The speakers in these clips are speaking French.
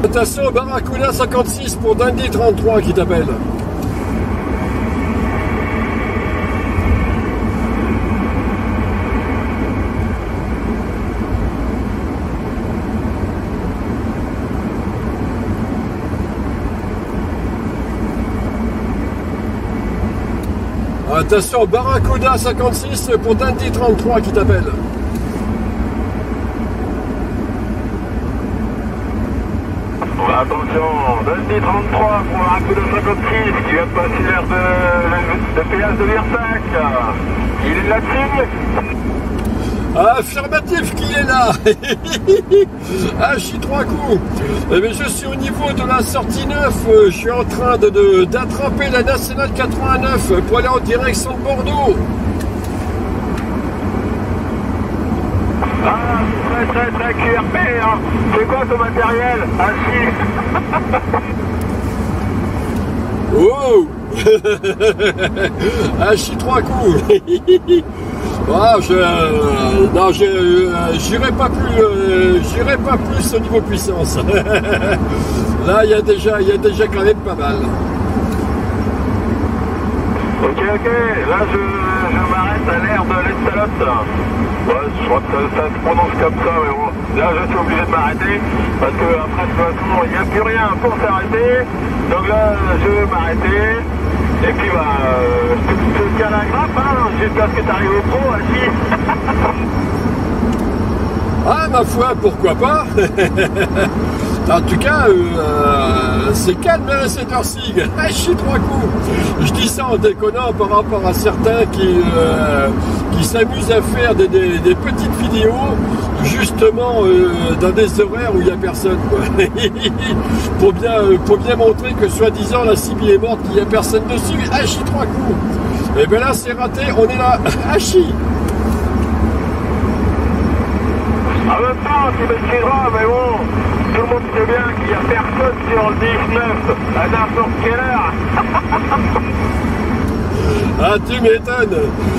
Attention, Barracuda 56 pour Dandy 33 qui t'appelle. Attention, Barracuda 56 pour Dandy 33 qui t'appelle. Attention, Dandy 33 pour Barracuda 56 qui vient de passer l'air de péage de Virsac. Il est là-dessus. Affirmatif qu'il est là. Ah, je suis 3 coups. Eh bien, je suis au niveau de la sortie 9. Je suis en train d'attraper la nationale 89 pour aller en direction de Bordeaux. Ah, très QRP, hein. C'est quoi ton matériel? Ah si. Oh. Ah, je suis 3 coups. Ah, non, j'irai pas plus au niveau puissance. Là, il y a déjà quand même pas mal. Ok, là je m'arrête à l'air de l'Estalotte. Ouais, je crois que ça se prononce comme ça, mais bon, là je suis obligé de m'arrêter, parce que après de toute façon, il n'y a plus rien pour s'arrêter. Donc là, je vais m'arrêter. Et puis bah, je te tiens la grappe, hein, jusqu'à ce que tu arrives au pro, assis. Ah, ma foi, pourquoi pas. En tout cas, c'est calme à cette heure-ci. Je suis 3 coups. Je dis ça en déconnant par rapport à certains qui s'amusent à faire des petites vidéos, justement dans des horaires où il n'y a personne, quoi. pour bien montrer que soi-disant la cible est morte, qu'il n'y a personne dessus. Ah, je suis 3 coups. Et bien là, c'est raté. On est là. Ah, En même temps, tu m'excuseras, mais bon, tout le monde sait bien qu'il n'y a personne sur le 19 à n'importe quelle heure. Ah, tu m'étonnes.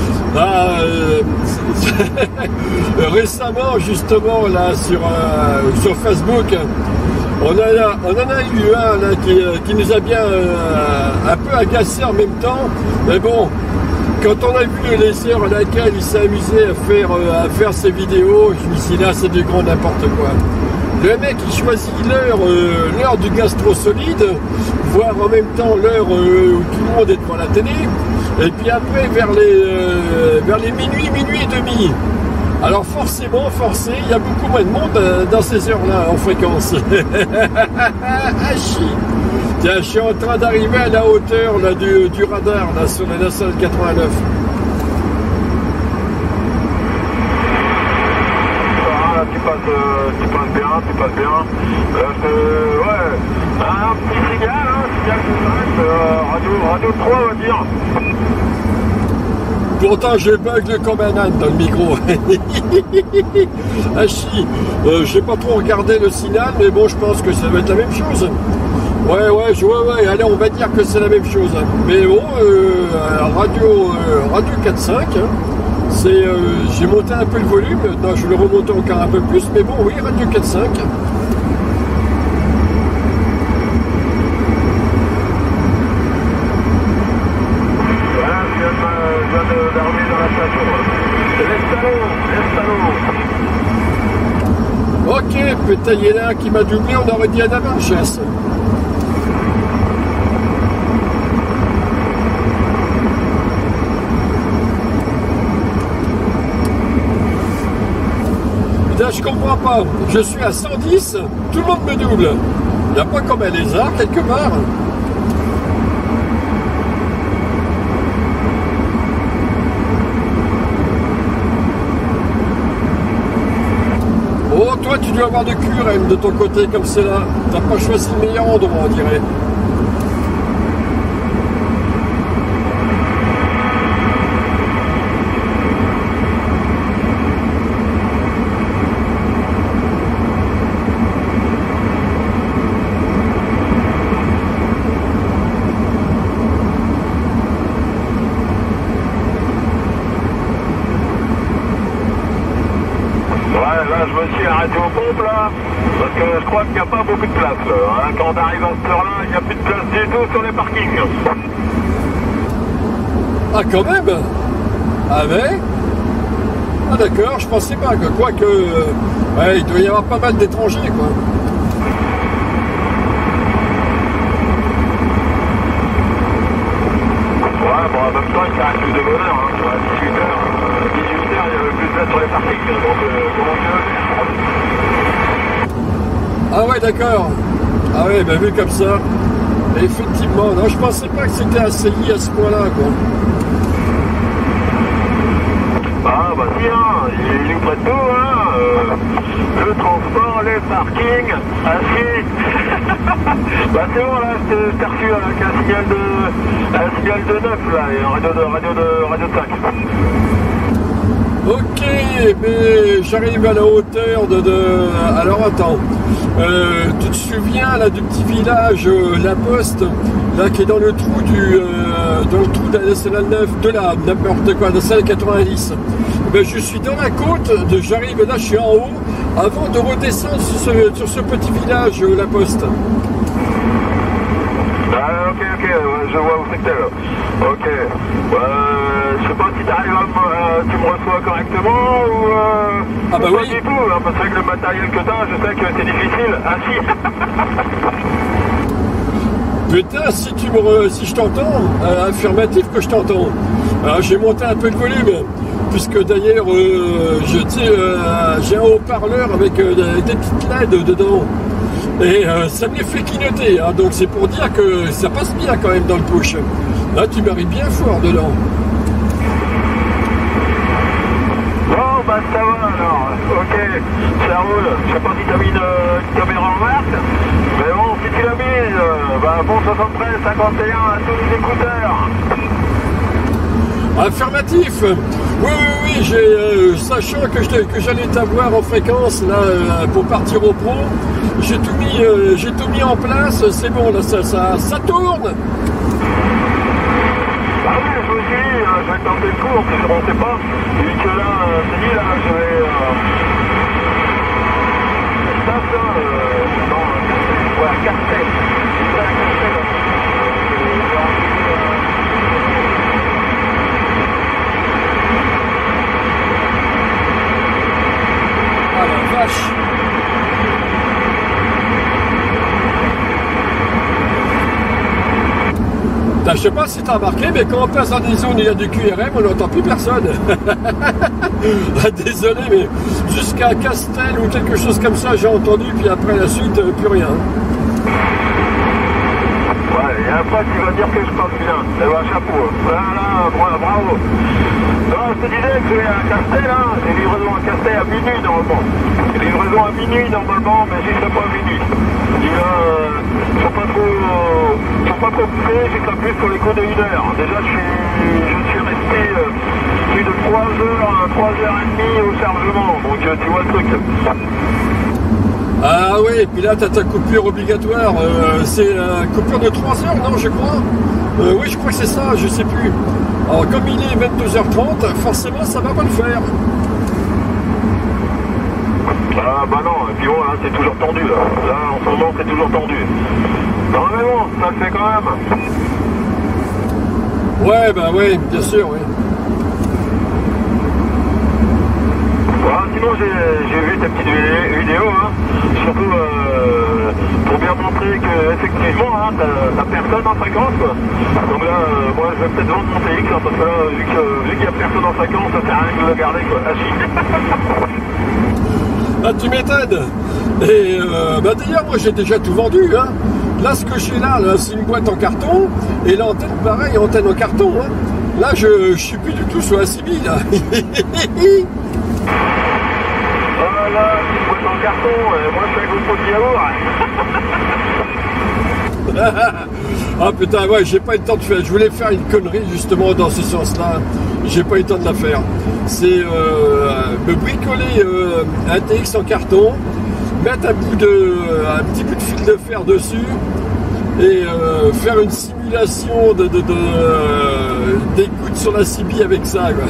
Récemment, justement, là, sur Facebook, on en a eu un là, qui nous a bien un peu agacé en même temps. Mais bon, quand on a vu les heures à laquelle il s'est amusé à faire ses vidéos, je me suis dit là, c'est du grand n'importe quoi. Le mec, il choisit l'heure du gastro solide, voire en même temps l'heure où tout le monde est devant la télé. Et puis après, vers les minuit et demi. Alors forcément, il y a beaucoup moins de monde dans ces heures-là en fréquence. Tiens, je suis en train d'arriver à la hauteur là, du radar là, sur la nationale 89. Tu passes bien. Ouais, un petit signal, hein, radio 3 on va dire. Pourtant, je bugle comme un âne dans le micro. Ah chi, j'ai pas trop regardé le signal, mais bon, je pense que ça va être la même chose. Ouais, allez, on va dire que c'est la même chose. Mais bon, radio 4.5, hein, j'ai monté un peu le volume, non, je vais le remonter encore un peu plus, mais bon, oui, radio 4.5. D'arriver dans la station. L'Estalo. Ok, putain, il y en a un qui m'a doublé, on aurait dit un Avanchesse. Putain, je comprends pas. Je suis à 110, tout le monde me double. Il n'y a pas comme un lézard quelque part. Oh, toi, tu dois avoir de QRM de ton côté comme c'est là. T'as pas choisi le meilleur endroit, on dirait. Ouais, là je me suis arrêté aux pompes là, parce que je crois qu'il n'y a pas beaucoup de place. Hein. Quand on arrive à cette heure-là, il n'y a plus de place du tout sur les parkings. Ah, quand même. Ah ouais. Ah d'accord, je pensais pas que quoi que... ouais, il doit y avoir pas mal d'étrangers, quoi. Ouais, bon, en même temps, il reste plus de bonheur. Hein. 18h, il y avait plus de place sur les parkings. Donc, comment mieux. Ah ouais, d'accord. Ah ouais, bah vu comme ça. Effectivement, non, je pensais pas que c'était assailli à ce point-là, quoi. Ah bah si, hein, il nous prête tout, hein, le transport, les parkings, assis. Bah c'est bon là, je t'ai reçu avec un signal de 9 là, et un radio de 5. Ok, mais j'arrive à la hauteur alors attends, tu te souviens là du petit village La Poste, là qui est dans le trou de la nationale 9, de la n'importe quoi, de la nationale 90. Ben, je suis dans la côte, j'arrive là, je suis en haut, avant de redescendre sur ce petit village La Poste. Ah, ok, je vois où c'est que t'es là. Ok. Je sais pas si t'arrives tu me reçois correctement ou ah bah pas oui. du tout, hein, parce que le matériel que t'as, je sais que c'est difficile. Ah si. Putain, si je t'entends, affirmatif que je t'entends. Alors j'ai monté un peu le volume, puisque d'ailleurs j'ai un haut-parleur avec des petites LED dedans. Et ça me les fait clignoter, hein, donc c'est pour dire que ça passe bien quand même dans le push. Là tu m'arrives bien fort dedans. Bon bah ça va alors, ok, ça roule. Je sais pas si t'as mis une caméra en marque, mais bon si tu l'as mise, bah bon 73, 51 à tous les écouteurs. Affirmatif. Oui, sachant que j'allais t'avoir en fréquence là pour partir au pro, j'ai tout mis en place, c'est bon là, ça tourne. Ah oui, je me suis dit, je vais tenter le coup, je ne sais pas, vu que là, c'est dit, là, je vais... Castel. Ah la vache. Je sais pas si t'as remarqué, mais quand on passe dans des zones où il y a du QRM, on n'entend plus personne. Désolé, mais jusqu'à Castel ou quelque chose comme ça, j'ai entendu, puis après la suite, plus rien. Ouais, il y a un pote qui va dire que je parle bien. Eh ben, chapeau. Voilà, bravo. Non, je te disais que j'ai un Castel, hein. J'ai livraison à Castel à minuit, normalement. J'ai livraison à minuit, normalement, mais j'y serai pas à minuit. Ils sont pas trop coupés, j'y serai plus pour les coups de 1 heure. Déjà, je suis resté plus de 3h30 au chargement. Donc, tu vois le truc. Ah oui, et puis là, t'as ta coupure obligatoire. C'est la coupure de 3 heures, non, je crois. Oui, je crois que c'est ça, je sais plus. Alors, comme il est 22h30, forcément, ça va pas le faire. Ah bah non, et puis bon, là, c'est toujours tendu, là. Là, en ce moment, c'est toujours tendu. Non, mais bon, ça le fait quand même. Ouais, bah oui, bien sûr, oui. Voilà, sinon, j'ai vu tes petites vidéos, hein. Surtout pour bien montrer que effectivement, hein, t'as personne en fréquence, quoi. Donc là, moi, je vais peut-être vendre mon TX, hein, parce que là, vu qu'il n'y a personne en fréquence, ça sert à rien de le garder, quoi. Ah, tu m'étonnes. Et bah d'ailleurs, moi, j'ai déjà tout vendu, hein. Là, ce que j'ai là c'est une boîte en carton, et l'antenne, pareil, antenne en carton, hein. Là, je suis plus du tout sur la CB, là. Voilà, une boîte en carton, moi, je fais un gros pot de yaourt. Ah putain, ouais, j'ai pas eu le temps de faire. Je voulais faire une connerie justement dans ce sens-là. J'ai pas eu le temps de la faire. C'est me bricoler un TX en carton, mettre un petit bout de fil de fer dessus et faire une simulation d'écoute sur la CB avec ça, quoi.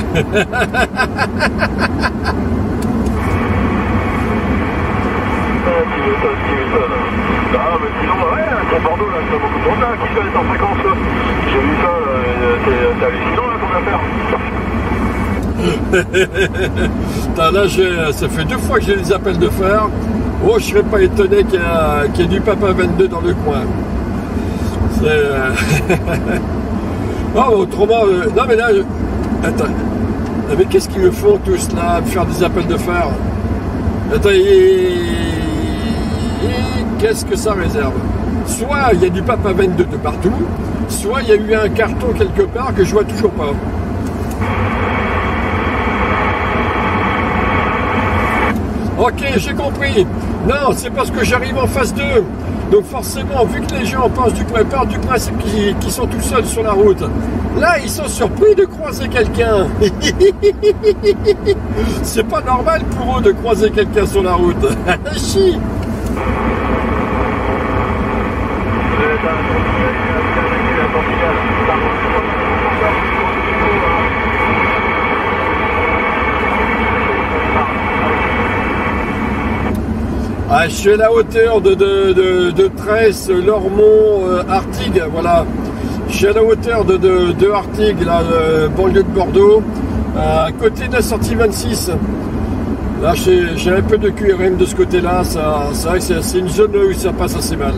qui m'étonne. Ah, mais sinon, ouais, sur Bordeaux, là, c'est beaucoup de monde là, qui doit être en fréquence. J'ai vu ça, c'est hallucinant, là, qu'on va faire. Là, ça fait 2 fois que j'ai des appels de fer. Oh, je serais pas étonné qu'il y ait du Papa 22 dans le coin. Oh, autrement, non mais là, attends, mais qu'est-ce qu'ils me font tous là, me faire des appels de fer? Attends, qu'est-ce que ça réserve? Soit il y a du Papa 22 de partout, soit il y a eu un carton quelque part que je vois toujours pas. Ok, j'ai compris. Non, c'est parce que j'arrive en phase 2. Donc forcément, vu que les gens partent du principe qu'ils sont tout seuls sur la route, là, ils sont surpris de croiser quelqu'un. C'est pas normal pour eux de croiser quelqu'un sur la route. Chi. Ah, je suis à la hauteur de Tresse, Lormont, Artigues, voilà. Je suis à la hauteur de Artigues, là, banlieue de Bordeaux, à côté de la sortie 26. Là, j'ai un peu de QRM de ce côté-là, c'est vrai que c'est une zone où ça passe assez mal.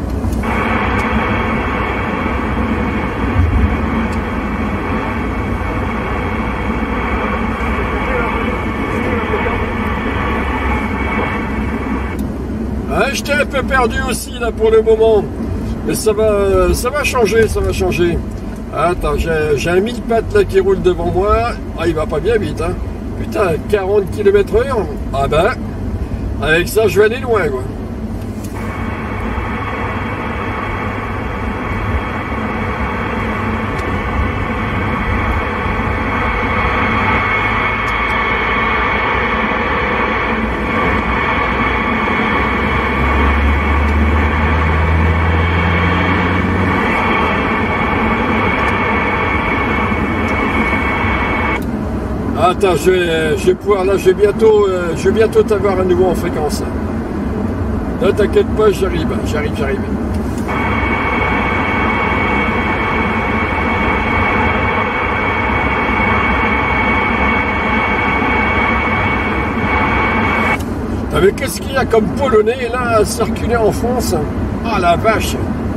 J'étais un peu perdu aussi là pour le moment, mais ça va changer, ça va changer. Attends, j'ai un 1000 pattes là qui roule devant moi. Ah, il va pas bien vite, hein. Putain, 40 km/h. Ah ben, avec ça, je vais aller loin, quoi. Attends, je vais pouvoir, là, je vais bientôt t'avoir à nouveau en fréquence. Ne t'inquiète pas, j'arrive. Ah, mais qu'est-ce qu'il y a comme Polonais là à circuler en France? Ah la vache!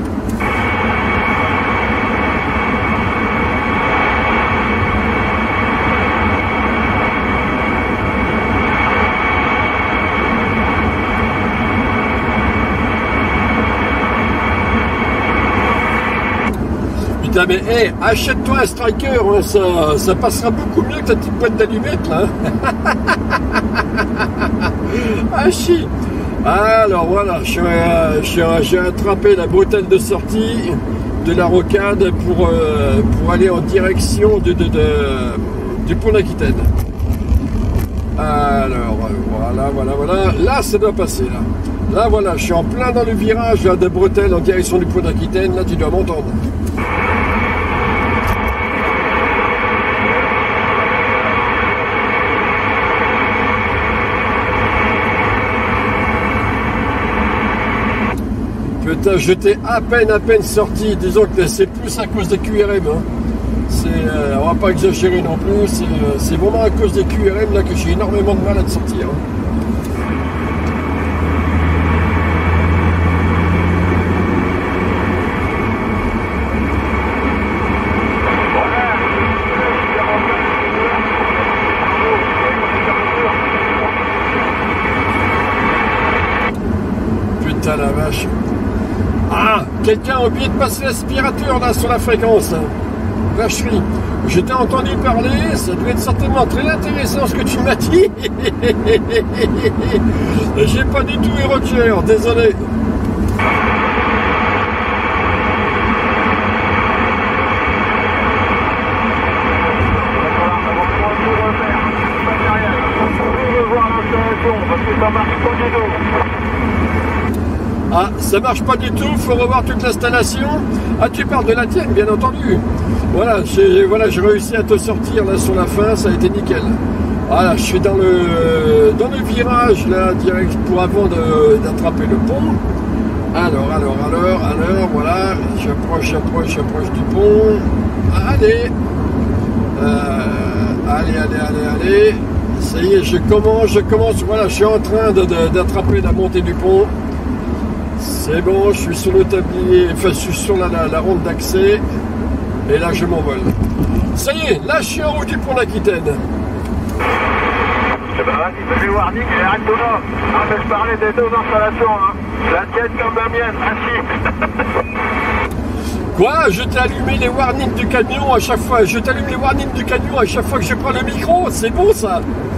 Putain, mais hey, achète-toi un striker, hein, ça passera beaucoup mieux que ta petite boîte d'allumettes là. Ah chi. Alors voilà, j'ai attrapé la bretelle de sortie de la rocade pour aller en direction du pont d'Aquitaine. Alors voilà. Là, ça doit passer là. Là voilà, je suis en plein dans le virage là, de bretelle en direction du pont d'Aquitaine. Là, tu dois m'entendre. Putain, j'étais à peine sorti. Disons que c'est plus à cause des QRM. Hein. On va pas exagérer non plus. C'est vraiment à cause des QRM là que j'ai énormément de mal à te sortir. Hein. Putain la vache. Ah, quelqu'un a oublié de passer l'aspirateur là sur la fréquence. Vacherie. Je t'ai entendu parler, ça doit être certainement très intéressant ce que tu m'as dit. J'ai pas du tout eu Roger, désolé. Ah, ça marche pas du tout, faut revoir toute l'installation. Ah, tu parles de la tienne, bien entendu. Voilà, j'ai réussi à te sortir là sur la fin, ça a été nickel. Voilà, je suis dans le virage là, direct pour avant d'attraper le pont. Alors, voilà, j'approche du pont. Allez, allez. Ça y est, je commence, voilà, je suis en train d'attraper la montée du pont. C'est bon, je suis sur le tablier, enfin, je suis sur la ronde d'accès. Et là, je m'envole. Ça y est, là, je suis en haut du pont d'Aquitaine. Eh ben vas-y, fais les warnings et arrête-toi là. Ah, mais je parlais des deux installations, hein. La tienne comme la mienne, ainsi. Quoi? Je t'ai allumé les warnings du camion à chaque fois. Je t'allume les warnings du camion à chaque fois que je prends le micro. C'est bon ça?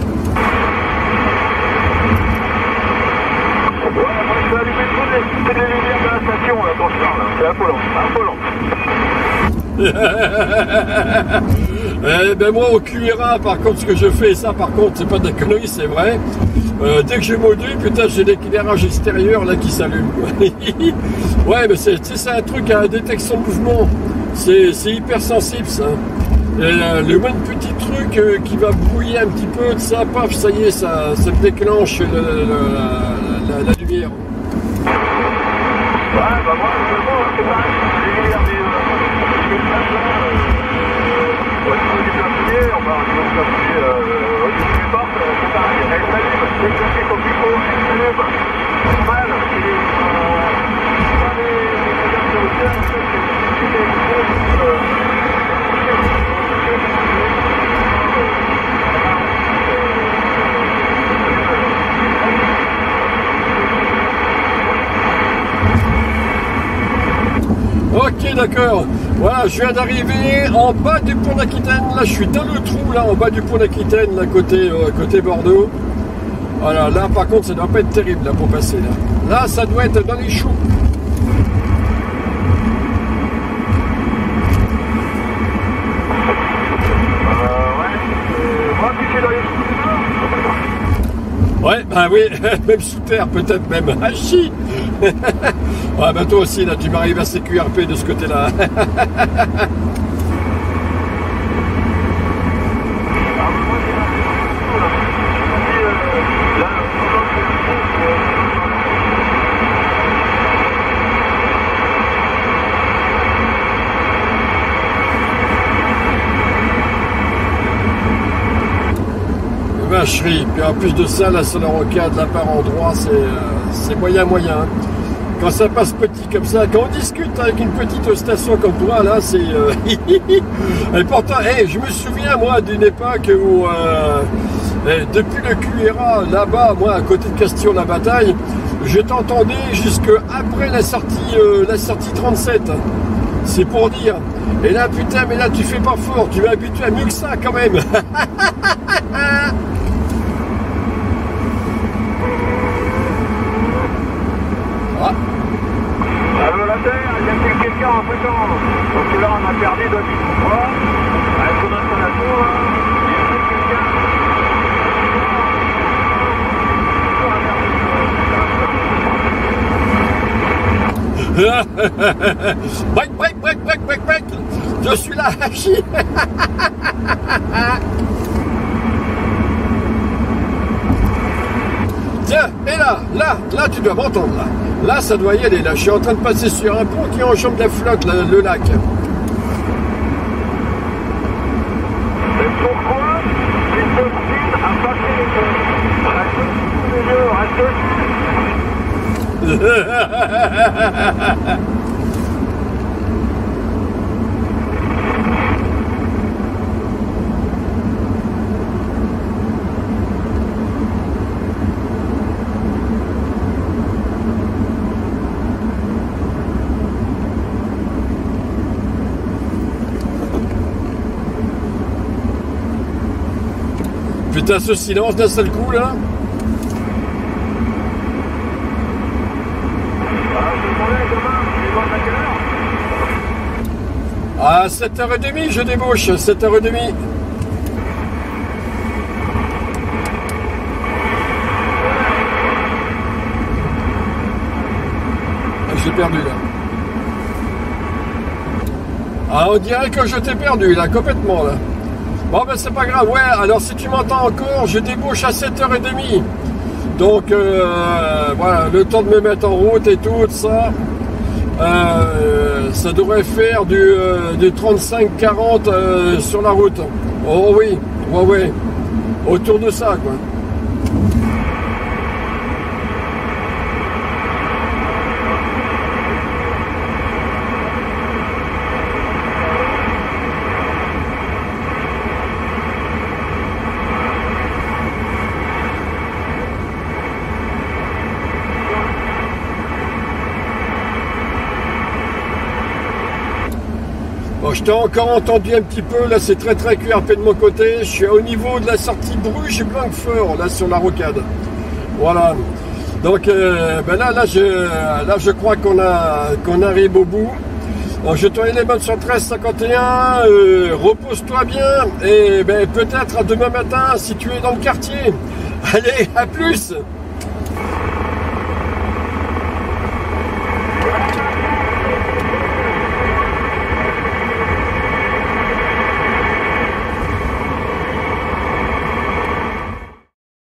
Ouais, moi je vais allumer toutes les lumières de la station là, quand je parle. C'est affolant. Eh ben moi au QRA par contre ce que je fais, ça par contre c'est pas de la connerie, c'est vrai. Dès que je module, putain j'ai l'éclairage extérieur là qui s'allume. Ouais mais c'est un truc à détection de mouvement. C'est hyper sensible ça. Et le moindre petit truc qui va brouiller un petit peu de ça, paf, ça y est, ça déclenche la lumière. Ouais, bah moi, c'est pareil. Les lumières au niveau du plafonnier, on va au niveau du plafonnier, au niveau des portes, c'est pareil. Elle s'allume, c'est claqué comme il faut, elle s'allume. Normal, Ok, d'accord. Voilà, je viens d'arriver en bas du pont d'Aquitaine. Là, je suis dans le trou, là, en bas du pont d'Aquitaine, là, côté Bordeaux. Voilà, là, par contre, ça doit pas être terrible, là, pour passer, là. Là, ça doit être dans les choux. Ouais, bah oui, même sous terre, peut-être même. Ah, chi. Ouais, bah toi aussi, là, tu m'arrives à CQRP de ce côté-là. Vacherie. Puis en plus de ça, là, sur la rocade, là, par endroit, c'est moyen. Quand ça passe petit comme ça, quand on discute avec une petite station comme toi, là, c'est... Et pourtant, je me souviens, moi, d'une époque où, depuis le QRA, là-bas, moi, à côté de Castillon-la-Bataille, je t'entendais jusqu'après la sortie 37. C'est pour dire. Et là, putain, mais là, tu fais pas fort. Tu vas habituer à mieux que ça, quand même. Allô la Terre, y a-t-il quelqu'un en fréquence? Parce que là on a perdu de 10 fois. Avec son installation là, y a-t-il break. Je suis là, Hachi. Tiens, et là, tu dois m'entendre, là. Là, ça doit y aller, là. Je suis en train de passer sur un pont qui enjambe la flotte, là, le lac. Et pourquoi il s'obstine à passer les ponts? Reste. Putain, ce silence d'un seul coup, là. À 7h30, je débauche, 7h30. J'ai perdu, là. Ah, on dirait que je t'ai perdu, là, complètement, là. Bon ben c'est pas grave, ouais, alors si tu m'entends encore, je débouche à 7h30. Donc voilà, le temps de me mettre en route et tout ça. Ça devrait faire du 35-40 sur la route. Oh oui, ouais, ouais. Autour de ça, quoi. Bon, je t'ai encore entendu un petit peu, là c'est très QRP de mon côté, je suis au niveau de la sortie Bruges-Blanquefort, là sur la rocade. Voilà. Donc ben là je crois qu'on arrive au bout. Donc, je te donne les bonnes sur 1351, repose-toi bien et ben, peut-être à demain matin si tu es dans le quartier. Allez, à plus!